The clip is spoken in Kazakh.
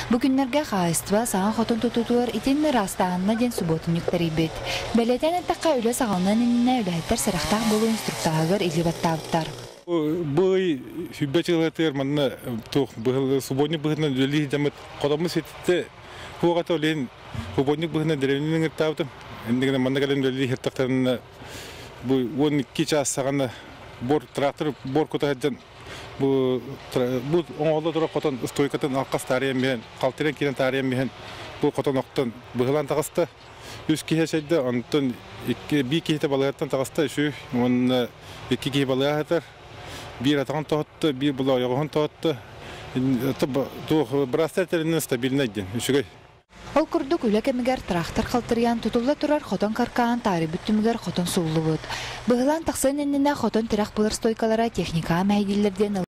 Бүгүннәргә хаайства саан хотон тутутуар итинне растаанна ден субботун юктарибит. Бәлетен әттәкка үлі сағалынан инне үләттер сарақтақ болу инструктағыр илибаттабыттар. Бый хүббәчиләтер манна тух субботник быгына дөли jamет кодамы сетте хугата олен субботник быгына деревнең таптым. Индигә манна гален дөли хеттактан бу 12 час сагана бор трактор бор котадан бу оңолда тура котон стойкатын алкас тарыям мен калтырен кирен тарыям мен бу котон октон быгылан тагыста 100 кихе шәйдә антон 2 кихе балаяттан тагыста шу он 2 кихе балаятар bir atan tohtu bir bula yoğun tohtu bu brasterlerinin stabilneydi şugay. Ол курдук үләкемигер трактор калтырыян тутулла турар хотон каркаан тары бүттүмигер хотон суулубут. Быгылан таксын иннене хотон тирак булыр стойкалара техника мәйдиллерден